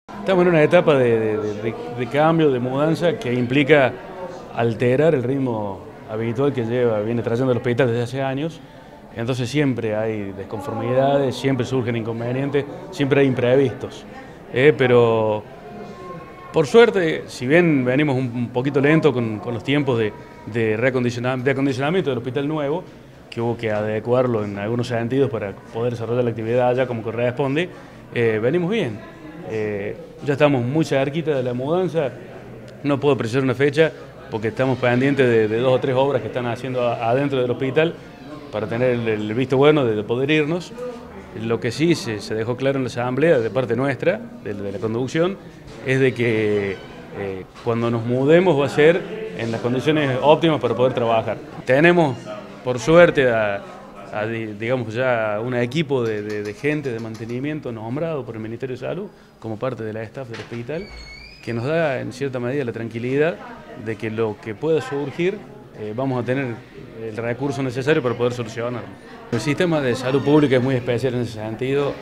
Estamos en una etapa de cambio, de mudanza, que implica alterar el ritmo habitual que viene trayendo el hospital desde hace años. Entonces siempre hay desconformidades, siempre surgen inconvenientes, siempre hay imprevistos. Pero por suerte, si bien venimos un poquito lento con los tiempos de acondicionamiento del hospital nuevo, que hubo que adecuarlo en algunos sentidos para poder desarrollar la actividad allá como corresponde, venimos bien. Ya estamos muy cerquita de la mudanza, no puedo precisar una fecha porque estamos pendientes de 2 o 3 obras que están haciendo adentro del hospital para tener el visto bueno de poder irnos. Lo que sí se dejó claro en la asamblea de parte nuestra, de la conducción, es de que cuando nos mudemos va a ser en las condiciones óptimas para poder trabajar. Tenemos, por suerte, digamos ya un equipo de gente de mantenimiento nombrado por el Ministerio de Salud como parte de la staff del hospital, que nos da en cierta medida la tranquilidad de que lo que pueda surgir vamos a tener el recurso necesario para poder solucionarlo. El sistema de salud pública es muy especial en ese sentido.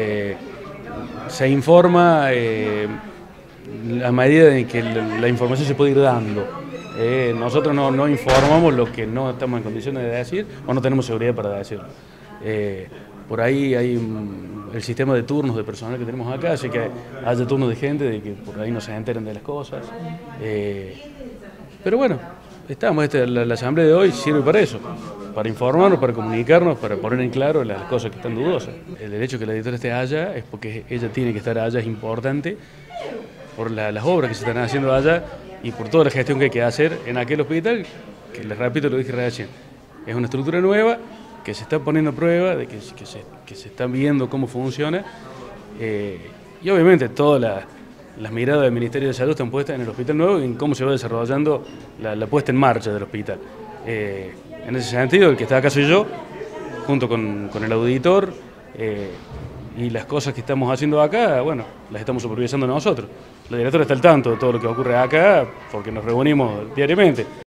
Se informa a medida en que la información se puede ir dando. Nosotros no informamos lo que no estamos en condiciones de decir o no tenemos seguridad para decirlo. Por ahí hay el sistema de turnos de personal que tenemos acá, así que haya turnos de gente de que por ahí no se enteren de las cosas. Pero bueno, la asamblea de hoy sirve para eso, para informarnos, para comunicarnos, para poner en claro las cosas que están dudosas. El hecho que la directora esté allá es porque ella tiene que estar allá, es importante por las obras que se están haciendo allá y por toda la gestión que hay que hacer en aquel hospital, que les repito lo dije recién, es una estructura nueva que se está poniendo a prueba, de que se está viendo cómo funciona, y obviamente todas las miradas del Ministerio de Salud están puestas en el hospital nuevo y en cómo se va desarrollando la puesta en marcha del hospital. En ese sentido, el que está acá soy yo, junto con el auditor, y las cosas que estamos haciendo acá, bueno, las estamos supervisando nosotros. La directora está al tanto de todo lo que ocurre acá porque nos reunimos diariamente.